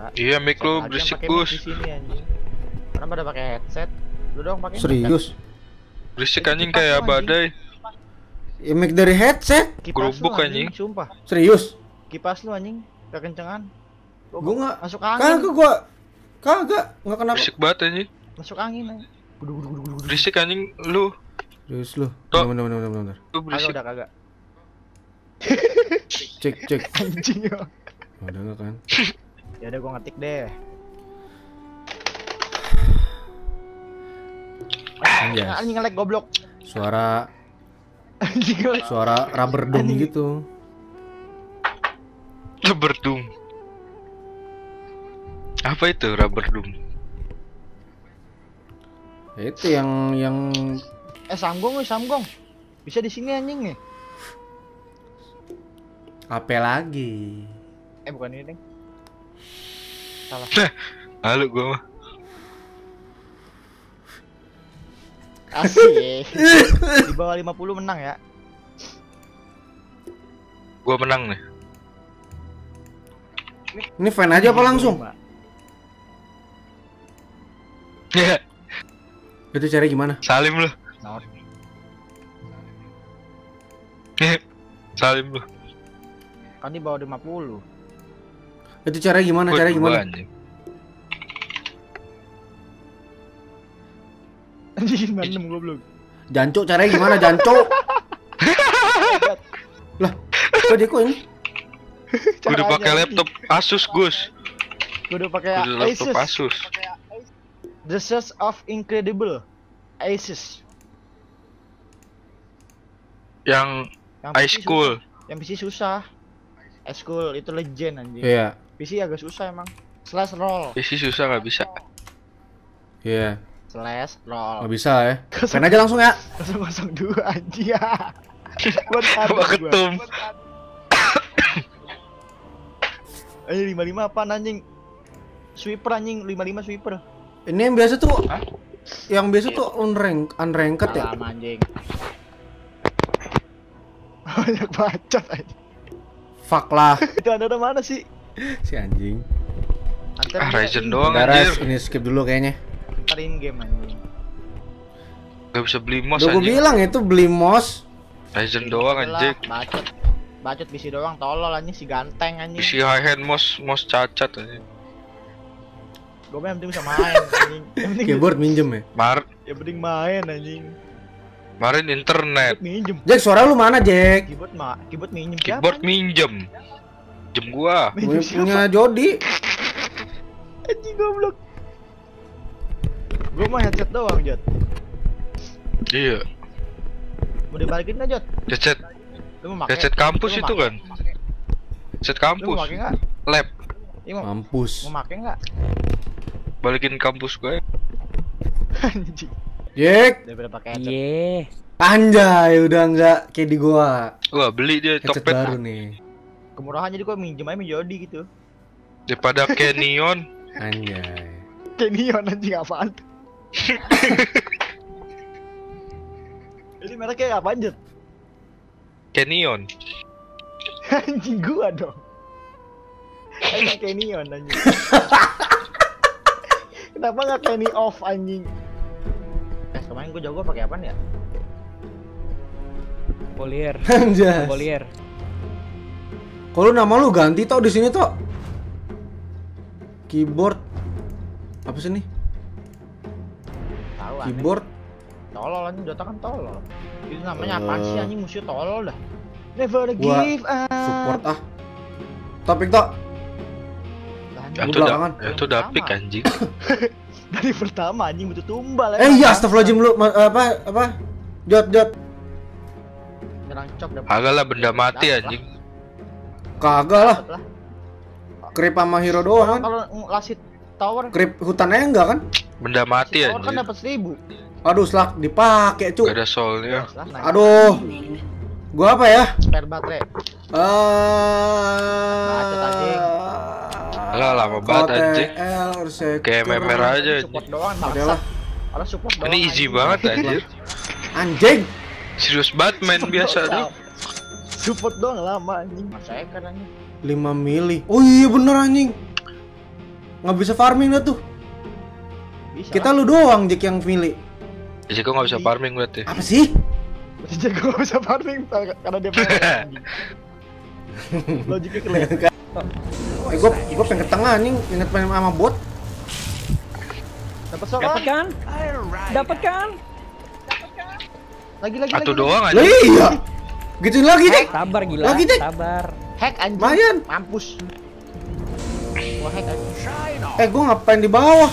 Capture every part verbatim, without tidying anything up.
Iya, mic lu berisik, Gus. Di sini anjing. Karena pada pakai headset. Lu dong pakai. Serius? Berisik anjing kayak badai. Ya mic dari headset. Gerubuk anjing. Sumpah. Serius? Kipas lu anjing, kekencengan. Gua enggak masuk angin. Kagak gua. Kagak, enggak kenapa. Berisik banget anjing. Masuk angin anjing. Berisik anjing lu. Serius lu. Tok. Bener bener bener bener. Lu berisik. Kagak udah kagak. Cek cek. Anjing ya. Udah enggak kan? Ya udah gua ngetik deh. Anjay. Anjing nge-lag goblok. Suara Anjing nge-lag. suara rubber dome Anjing. gitu. Rubber doom. Apa itu rubber doom? Ya, itu yang yang Eh Samgong, weh Samgong. Bisa di sini anjing nih. apa lagi? Eh bukan ini, Deng. Salah. Halo gua mah. Asik. Di bawah lima puluh menang ya. Gua menang nih. Ini fan aja apa langsung? Ya, Itu cara gimana? salim lu. Not. Salim lu. Kan di bawah lima puluh. Itu cara gimana? Gua Cara dua, gimana? anjing. Anjing enam goblok. Jancuk caranya gimana? Jancuk. Lah, kok dia kok ini? Gua udah pakai laptop Asus, Gus. Gua udah pakai Gua udah laptop Asus. Asus. The Source of Incredible. Asus. Yang Yang high P C school. susah. Yang P C susah. High school itu legend anjing. Iya. P C agak susah emang. Slash roll. Isi susah nggak bisa. Iya. Slash roll. Nggak bisa ya. Fan aja langsung ya. nol nol dua anjing ya. Buat apa Gua gua? ketum. Anjing lima puluh lima apaan anjing? Sweeper anjing lima puluh lima sweeper. Ini yang biasa tuh. Hah? Yang biasa tuh unrank, unranked ya. Salam anjing. Banyak bacot anjing. Fuck lah. Itu ada mana sih? Si anjing. Antar Ah, dia Ryzen in- doang Garas, anjir. ini skip dulu kayaknya. Antar in game anjing. Gak bisa beli mouse Udah gue anjing. bilang itu beli mouse. Ryzen doang Lah, anjing. Bacot. Bacot P C doang tolol anjing si ganteng anjing. Isi high hand mouse mouse cacat anjing. Gue yang penting bisa main anjing. Yang penting Keyboard minjem ya. Mar yang penting main anjing. kemarin internet. Keyboard minjem. Jack, suara lu mana, Jack? Keyboard ma keyboard minjem siapa? Keyboard minjem. Jem gua. Minjem Punya, siapa? punya Jody. Anjing goblok. Gue mah headset doang, Jot. Iya. Mau dibalikin enggak, Jot? Headset Lu mau pakai? headset kampus Lu mau itu pakai? kan. Headset Lu kampus. mau pakai enggak? Lab. Iya mau, Mampus. mau pakai enggak? Balikin kampus gue. Anjing. Jack. Daripada pakai headset. Iya. Anjay, udah enggak kayak di gua. Wah, beli dia Headset Tokped baru nih. Kemurahan jadi gue minjem aja minjem Jody gitu. daripada Canyon. Anjay. Kayak neon anjing apaan? Ini mereknya apaan, Jot? Canyon. Anjing gua dong. Anjing kayak neon anjing. Kenapa nggak kayak ini off anjing? Eh kemarin gua jago pakai apaan ya? Polier. Anjay. Polier. Kalau nama lu ganti tau di sini toh. Keyboard. Apa sih nih? Tahu anjing. Keyboard. Tolol anjing, Dota kan tolol. Itu namanya Eh. apaan sih anjing, musuh tolol dah. Never Gua give up. Support ah. Topik toh. Anjing, Ya Gua itu udah belakangan. ya itu udah pick anjing. dari pertama anjing butuh tumbal Eh iya, astagfirullahaladzim lu ma- apa apa? Jot jot. Nyerang cok dapat. Agak lah benda mati Dapet anjing. Kagak lah. Dapet lah. Krip sama hero Orang doang kan. kalau lasit tower Krip hutannya enggak kan? Benda mati tower kan anjing. dapat seribu. Aduh, selak dipakai, Cuk. Gak ada soulnya. Aduh. Gua apa ya? Spare baterai. Bacot, anjing. Eh. Alah, lama banget, anjing. Kayak memer aja Support anjing. doang Udah bangsat. lah. Orang support doang. Ini easy anjing. banget anjir. Anjing. Serius Batman Support biasa doang. tuh. Support doang lama anjing. Masa kan anjing. lima mili. Oh iya bener anjing. nggak bisa farming dah tuh. Bisa. Kita lu doang Jack yang milih. Jadi kok nggak bisa farming berarti. Apa sih? Jack gak bisa farming karena dia pengen anjing. Logiknya kelihatan. Eh gua gua pengen ke tengah anjing, inget main sama bot. Dapat sok Dapat kan? Dapat kan? Lagi lagi Satu lagi. doang Lah aja. iya. Gituin lagi deh. Sabar gila, Lagi, Jack. sabar. Hack anjing. Lumayan. Mampus. Gua hack anjing. Eh gua ngapain di bawah?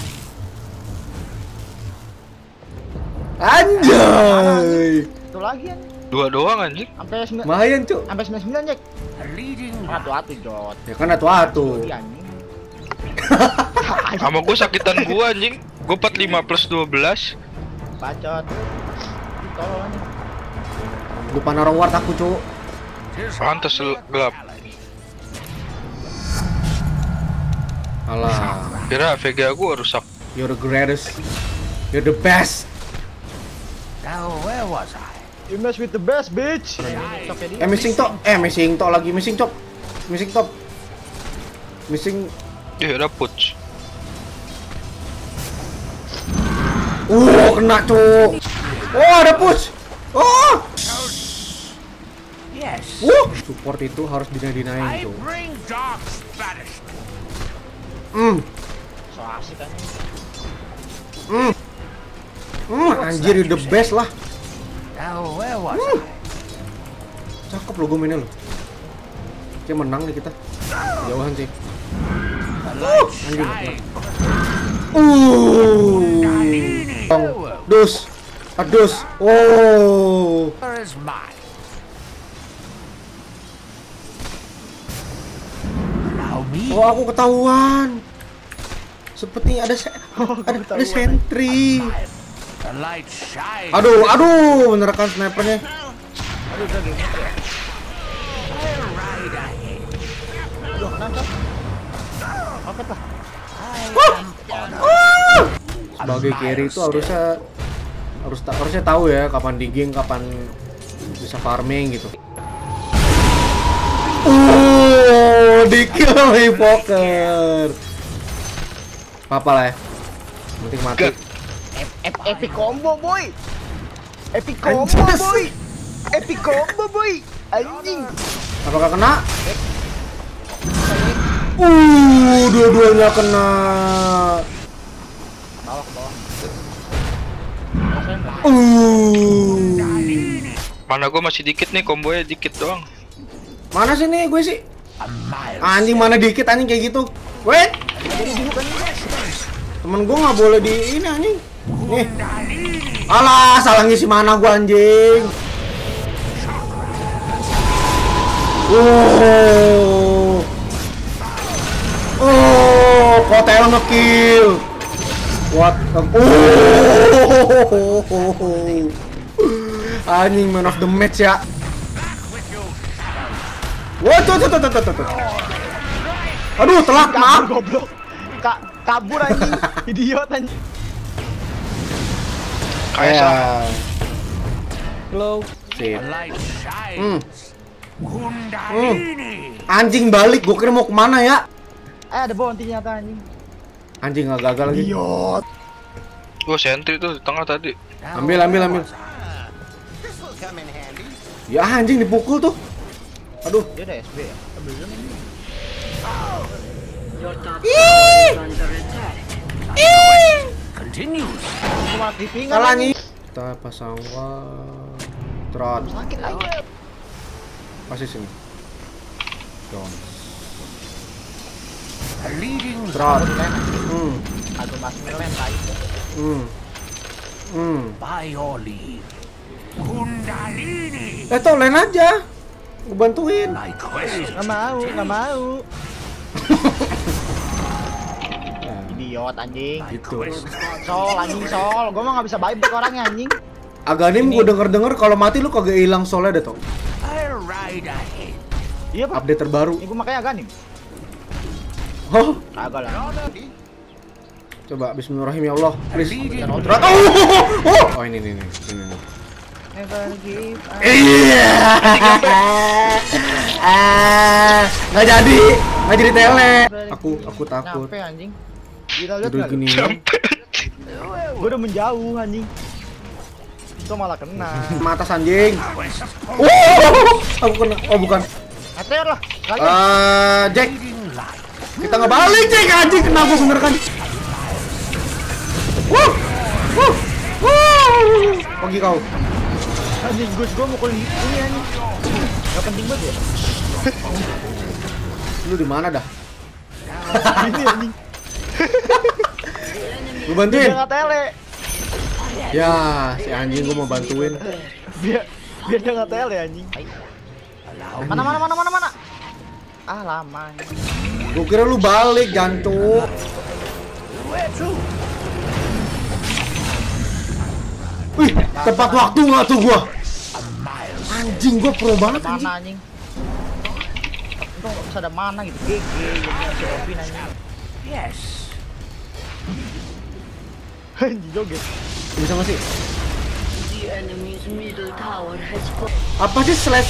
Anjay. Itu lagi anjing. Dua doang anjing. Sampai sembilan. Lumayan, Cuk. Sampai sembilan sembilan Jack. Atu-atu Jot. Ya kan atu-atu. Iya anjing. Sama gue sakitan gua anjing. Gue empat puluh lima plus dua belas. Bacot. Tolong anjing. Lupa naruh ward aku, Cuk. Pantes gelap. Alah. Kira Vega gua rusak. You're the greatest. You're the best. You mess with the best bitch. Eh missing top. Eh missing top lagi missing top. Missing top. Missing. Ih, ada push. Uh, kena, Cuk. Oh, ada push. Oh. Yes. Uh, support itu harus dinaik-dinaik, Cuk. Bring dark Spanish. Hmm. So asik anjing. Hmm. Hmm, anjir you the best lah. Now where was Hmm. Cakep lo gue mainnya lo. Kayak menang nih kita. Jauhan sih. Uh, anjing. Uh. Dus. Adus. Oh. Where is mine? Allow me. Oh, aku ketahuan. Seperti ada se ada, ada sentry. The light shines. Aduh, aduh, bener kan snipernya. Aduh udah game. Right ahead. Aduh, kenapa? Oke lah. Sebagai carry itu harusnya harus ta harusnya tahu ya kapan digging, kapan bisa farming gitu. Oh, di kill nih poker. Apa lah ya? Penting mati. Ep- Epic combo boy. Epic combo Anjas. boy. Epic combo boy. Anjing. Apakah kena? Uh, dua-duanya kena. Bawah bawah. Uh. Mana gua masih dikit nih, kombonya dikit doang. Mana sih nih gue sih? A mile. Anjing mana dikit anjing kayak gitu. Wait. Temen gue nggak boleh di ini anjing. Nih. Alah, salah ngisi mana gua anjing. Oh. Oh, Kotel ngekill. What the Oh. Anjing man of the match ya. Wah, tuh tuh tuh tuh tuh tuh. Aduh, telat, maaf. Kabur goblok. Ka kabur anjing. Idiot anjing. Kayak Slow. sip. The light shines. Hmm. Kundalini. Anjing balik, gua kira mau kemana ya? Eh ada bounty ternyata anjing. Anjing nggak gagal lagi. Idiot. Gua sentry tuh di tengah tadi. Ambil, ambil, ambil. Ya anjing dipukul tuh. Aduh. Dia ada S B ya. Belum ini. Continues. Aku mati pinggang. Salah nih. Kita pasang wah. Trot. Sakit lagi. Pasti sini. Dong. A leading Trot. Hmm. Aku masuk lem tadi. Hmm. Hmm. by your leave. Kundalini. Eh tuh lain aja. Gue bantuin. My quest. Nggak mau, nggak mau. Idiot anjing. My Gitu. quest. Sol anjing sol. Gua mah nggak bisa buyback orangnya anjing. Aganim gue denger-denger kalau mati lu kagak hilang solnya deh tuh. I'll ride ahead. Iya pak. Update terbaru. Ini gua makanya agak nih. Oh, Agak lah. coba Bismillahirrahmanirrahim ya Allah. Please. Leading. Trot. Oh, oh, oh. Oh, ini nih nih. Ini nih. Never give up. Iya. Ah, nggak jadi, nggak jadi tele. Aku, aku takut. Nyampe anjing. Kita lihat Udah nggak? gini. Sampai. Gue udah menjauh anjing. Itu malah kena. Matas anjing. Oh, aku kena. Oh, bukan. Ater lah. Kalian. Eh, Jack. Kita nggak balik, Jack. Anjing kena gua bener kan. Wuh. Wuh. Wuh. Pergi kau. Anjing Gus, gue mukul ini anjing. Gak penting banget ya. Lu di mana dah? Ini anjing. Lu bantuin. Dia nggak tele. Ya, si anjing gua mau bantuin. Biar biar dia nggak tele anjing. Mana mana mana mana mana. Ah lama. Anjing. Gua kira lu balik, jantung. Wih, tepat waktu nggak tuh gua? Anjing, gua pro banget anjing. Mana anjing? Untung nggak bisa ada mana gitu. G G yang si Opin anjing. Yes. Anjing joget. Bisa nggak sih? The enemy's middle tower has fallen. Apa sih slash?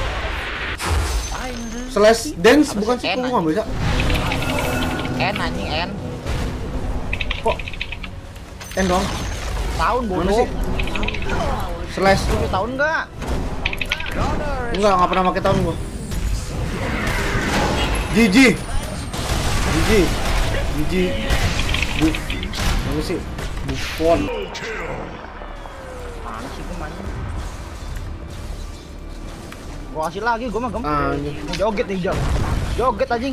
Slash dance bukan sih? Kok gua nggak bisa? N anjing N. Kok? N doang? Tahun Mana bodoh. sih? Slash? tujuh tahun enggak? Enggak, nggak pernah pakai tahun gua. G G. G G. G G. Buff. Mana sih? Buffon. Mana sih gua main? Gua kasih lagi, gua mah gampang. Anjing. Nih, joget nih, jog. Joget anjing.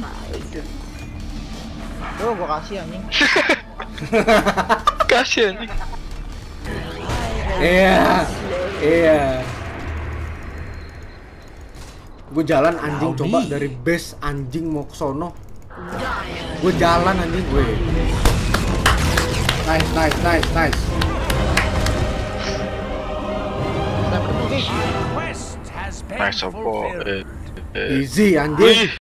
Tuh gua kasih anjing. Kasih anjing. Iya. Iya. Gue jalan anjing coba dari base anjing mau ke sono. Gue jalan anjing gue. Nice, nice, nice, nice. Udah berhenti. Quest has been Nice opo. fulfilled. Eh, eh. Easy anjing. Wih,